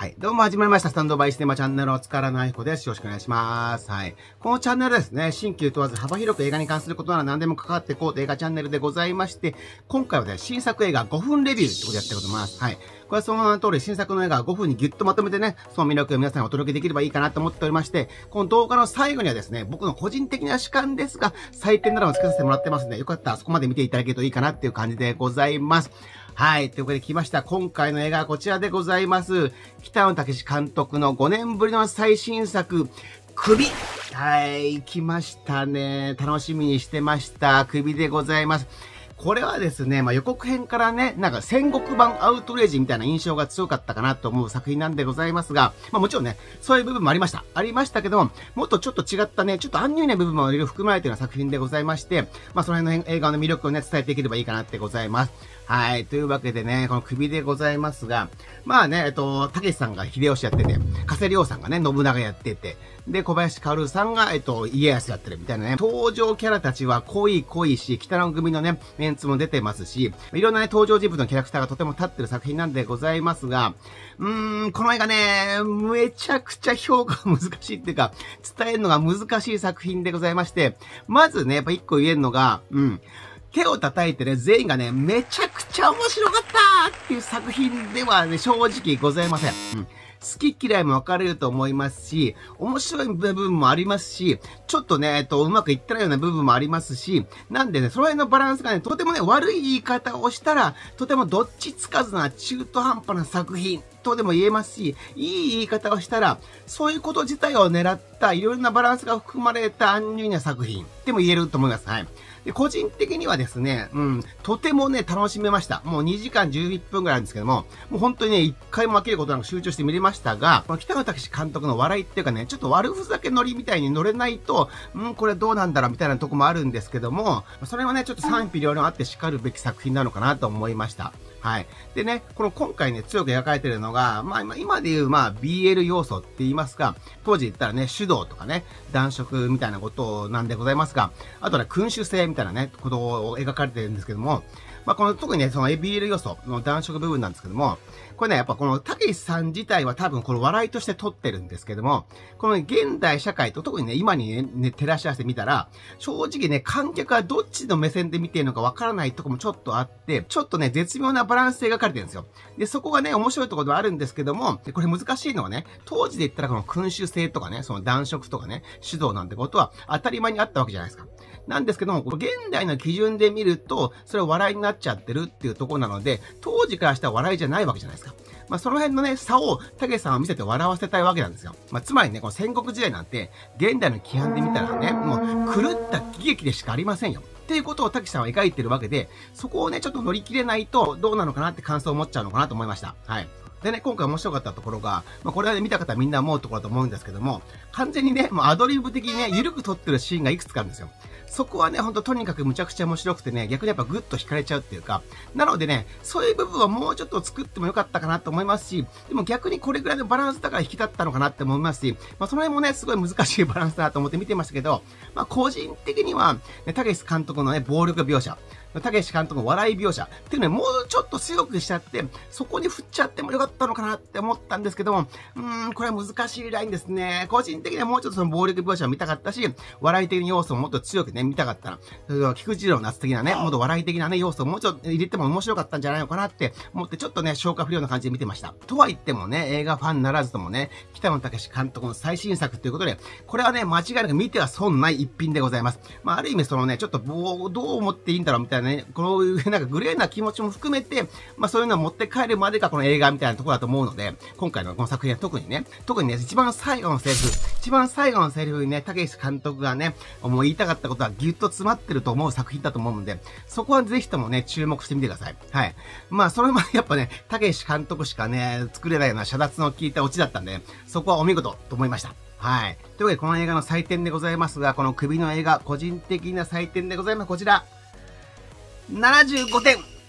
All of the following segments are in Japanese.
はい。どうも始まりました。スタンドバイシネマチャンネルを塚原直彦です。よろしくお願いします。はい。このチャンネルですね、新旧問わず幅広く映画に関することなら何でも関わっていこうと映画チャンネルでございまして、今回はね、新作映画5分レビューってことでやっていこうと思います。はい。これはその名の通り、新作の映画を5分にギュッとまとめてね、その魅力を皆さんにお届けできればいいかなと思っておりまして、この動画の最後にはですね、僕の個人的な主観ですが、採点などをつけさせてもらってますので、よかったらそこまで見ていただけるといいかなっていう感じでございます。はい。ということで来ました。今回の映画はこちらでございます。北野武監督の5年ぶりの最新作、首。はい。来ましたね。楽しみにしてました。首でございます。これはですね、予告編からね、なんか戦国版アウトレイジみたいな印象が強かったかなと思う作品なんでございますが、もちろんね、そういう部分もありました。ありましたけども、もっとちょっと違ったね、ちょっとアンニュイな部分もいろいろ含まれているような作品でございまして、その辺の映画の魅力をね、伝えていければいいかなってございます。はい。というわけでね、この首でございますが、たけしさんが秀吉やってて、加瀬亮さんがね、信長やってて、で、小林薫さんが、家康やってるみたいなね、登場キャラたちは濃いし、北野組のね、メンツも出てますし、いろんなね、登場人物のキャラクターがとても立ってる作品なんでございますが、この映画ね、めちゃくちゃ評価難しいっていうか、伝えるのが難しい作品でございまして、まずね、やっぱ一個言えるのが、手を叩いてね、全員がね、めちゃくちゃ面白かったっていう作品ではね、正直ございません。好き嫌いも分かれると思いますし、面白い部分もありますし、ちょっとね、うまくいってないような部分もありますし、なんでね、その辺のバランスがね、とてもね、悪い言い方をしたら、とてもどっちつかずな中途半端な作品とでも言えますし、いい言い方をしたら、そういうこと自体を狙ったいろいろなバランスが含まれたアンニュイな作品でも言えると思います。はい。で、個人的にはですね、とてもね、楽しめました。もう2時間11分ぐらいなんですけども、もう本当にね、一回も飽きることなく集中して見れましたが、この北野武監督の笑いっていうかね、ちょっと悪ふざけノリみたいに乗れないと、これどうなんだろうみたいなとこもあるんですけども、それはね、ちょっと賛否両論あって叱るべき作品なのかなと思いました。はい。でね、今回ね、強く描かれてるのが、今で言う、BL 要素って言いますか、当時言ったらね、手動とかね、男色みたいなことなんでございますが、あとね、君主制みたいなね、ことを描かれてるんですけども、特にね、その BL 要素の男色部分なんですけども、これね、やっぱこの、たけしさん自体は多分この笑いとして撮ってるんですけども、この、ね、現代社会と特にね、今にね、照らし合わせてみたら、正直ね、観客はどっちの目線で見てるのかわからないとこもちょっとあって、ちょっとね、絶妙なバランスで描かれてるんですよ。で、そこがね、面白いところではあるんですけども、これ難しいのはね、当時で言ったらこの君主制とかね、その男色とかね、指導なんてことは当たり前にあったわけじゃないですか。なんですけども、現代の基準で見ると、それは笑いになっちゃってるっていうところなので、当時からしたら笑いじゃないわけじゃないですか。その辺のね、差を、たけしさんは見せて笑わせたいわけなんですよ。つまりね、この戦国時代なんて、現代の規範で見たらね、もう、狂った喜劇でしかありませんよ。っていうことをたけしさんは描いてるわけで、そこをね、ちょっと乗り切れないと、どうなのかなって感想を持っちゃうのかなと思いました。はい。でね、今回面白かったところが、これはね、見た方はみんな思うところだと思うんですけども、完全にね、もうアドリブ的にね、緩く撮ってるシーンがいくつかあるんですよ。そこはね、ほんととにかくむちゃくちゃ面白くてね、逆にやっぱグッと惹かれちゃうっていうか、なのでね、そういう部分はもうちょっと作ってもよかったかなと思いますし、でも逆にこれぐらいのバランスだから引き立ったのかなって思いますし、その辺もね、すごい難しいバランスだなと思って見てましたけど、個人的には、ね、たけし監督のね、暴力描写、たけし監督の笑い描写っていうのね、もうちょっと強くしちゃって、そこに振っちゃってもよかったのかなって思ったんですけども、これは難しいラインですね。個人的にはもうちょっとその暴力描写を見たかったし、笑い的な要素をもっと強くね、見たかったら、菊池郎夏的なね、もっと笑い的なね、要素をもうちょっと入れても面白かったんじゃないのかなって思って、ちょっとね、消化不良な感じで見てました。とは言ってもね、映画ファンならずともね、北野武監督の最新作ということで、これはね、間違いなく見ては損ない一品でございます。ある意味そのね、ちょっとどう思っていいんだろうみたいなね、こういうなんかグレーな気持ちも含めて、そういうのを持って帰るまでがこの映画みたいなところだと思うので、今回のこの作品は特にね、一番最後のセリフにね、たけし監督がね、もう言いたかったことはギュッと詰まってると思う作品だと思うので、そこはぜひともね、注目してみてください。はい。それもやっぱね、たけし監督しかね、作れないような遮奪の効いたオチだったんで、そこはお見事と思いました。はい。というわけで、この映画の採点でございますが、この首の映画、個人的な採点でございます。こちら。75点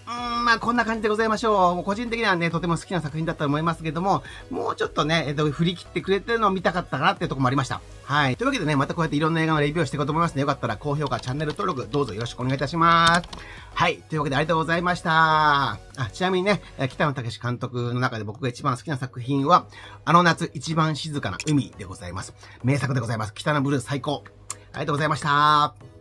まあこんな感じでございましょう。もう個人的にはね、とても好きな作品だったと思いますけども、もうちょっとね、振り切ってくれてるのを見たかったかなっていうところもありました。はい。というわけでね、またこうやっていろんな映画のレビューをしていこうと思いますので、よかったら高評価、チャンネル登録、どうぞよろしくお願いいたします。はい。というわけでありがとうございました。ちなみにね、北野武監督の中で僕が一番好きな作品は、あの夏一番静かな海でございます。名作でございます。北野ブルー最高。ありがとうございました。